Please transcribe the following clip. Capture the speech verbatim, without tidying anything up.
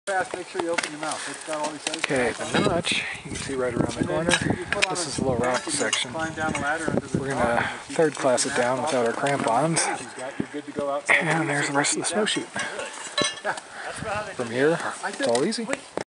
Fast, make sure you open your mouth. That's about all he says. Okay, the notch, you can see right around the corner. This is the low rock section. We're going to third class it down without our crampons. And there's the rest of the snowshoe. From here, it's all easy.